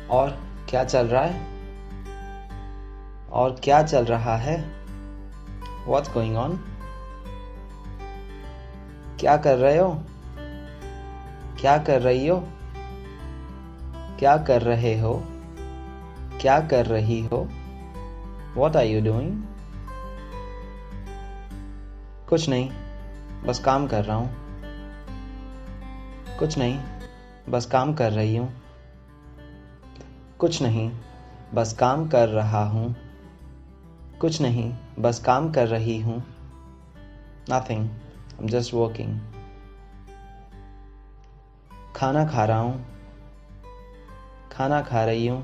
और क्या चल रहा है? और क्या चल रहा है? What's going on? क्या कर रहे हो? क्या कर रही हो? क्या कर रहे हो? क्या कर रही हो? What are you doing? कुछ नहीं, बस काम कर रहा हूँ। कुछ नहीं, बस काम कर रही हूँ। कुछ नहीं, बस काम कर रहा हूँ। कुछ नहीं, बस काम कर रही हूँ। Nothing, I'm just working. खाना खा रहा हूँ। खाना खा रही हूँ।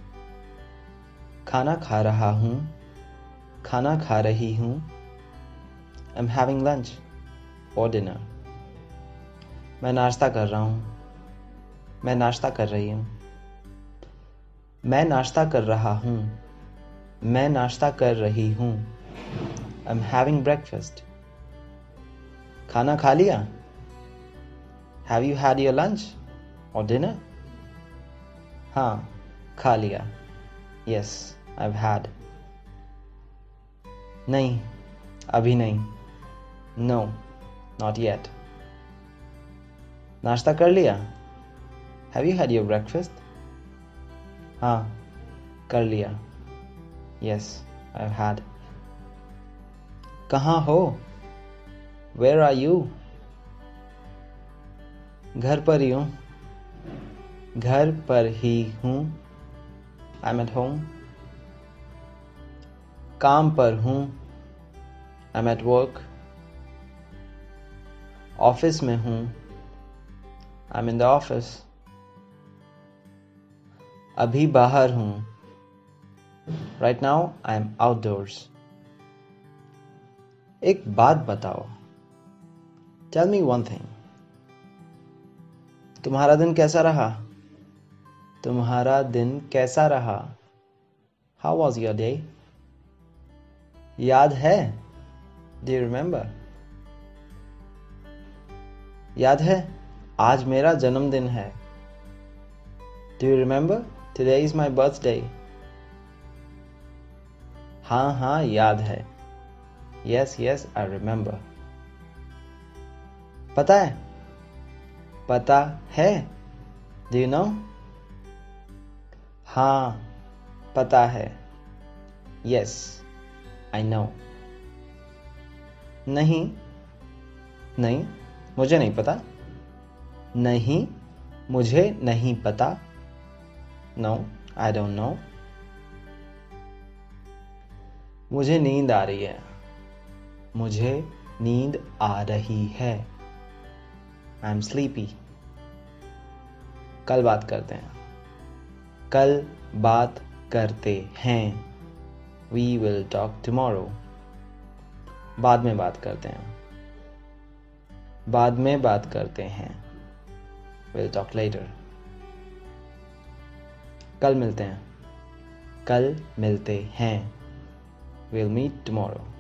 खाना खा रहा हूँ। खाना खा रही हूँ। I'm having lunch or dinner. मैं नाश्ता कर रहा हूँ। मैं नाश्ता कर रही हूँ। मैं नाश्ता कर रहा हूँ। मैं नाश्ता कर रही हूँ। I'm having breakfast. खाना खा लिया? Have you had your lunch or dinner? हाँ, खा लिया. Yes, I've had. नहीं, अभी नहीं. No, not yet. नाश्ता कर लिया? Have you had your breakfast? हाँ, कर लिया. Yes, I've had. कहाँ हो? Where are you? घर पर ही हूँ. घर पर ही हूँ. I'm at home. काम पर हूँ. I'm at work. ऑफिस में हूँ. I'm in the office. अभी बाहर हूँ. Right now I'm outdoors. एक बात बताओ. Tell me one thing. तुम्हारा दिन कैसा रहा? तुम्हारा दिन कैसा रहा? How was your day? याद है? Do you remember? याद है? आज मेरा जन्मदिन है. Do you remember? Today is my birthday. हाँ हाँ याद है. Yes, yes, I remember. पता है? पता है? Do you know? हाँ, पता है. Yes, I know. नहीं, नहीं, मुझे नहीं पता. नहीं, मुझे नहीं पता. No, I don't know. मुझे नींद आ रही है. मुझे नींद आ रही है. I'm sleepy. कल बात करते हैं. कल बात करते हैं. We will talk tomorrow. बाद में बात करते हैं. बाद में बात करते हैं. We'll talk later. कल मिलते हैं. कल मिलते हैं. We'll meet tomorrow.